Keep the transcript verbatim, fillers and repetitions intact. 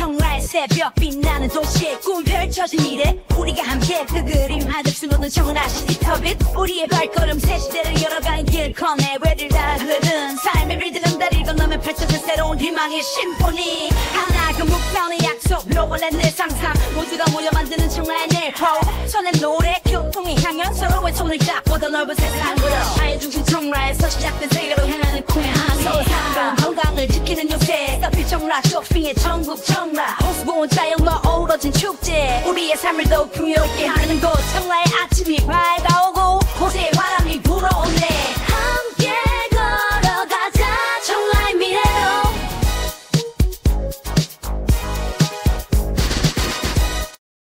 청라의 새벽 빛나는 도시에 꿈 펼쳐진 미래 우리가 함께 그 그림 하듯 수놓는 청라 시티터빗 우리의 발걸음 새 시대를 열어가는 길 커내외를 다 흐른 삶의 리듬 다리를 건너면 펼쳐진 새로운 희망의 심포니 하나 그 목표는 약속로 원래 내 상상 모두가 모여 만드는 청라의 내호 손에 노래 교통의 향연 서로의 손을 잡고 더 넓은 세상으로 아예 중심 청라에서 시작된 세계로 향하는 꿈의 항해 서울 사는 건강을 지키는 요새 서피 청라 쇼핑의 천국 청라 호수보온 자연과 어우러진 축제 우리의 삶을 더욱 풍요롭게 하는 곳 청라의 아침이 밝아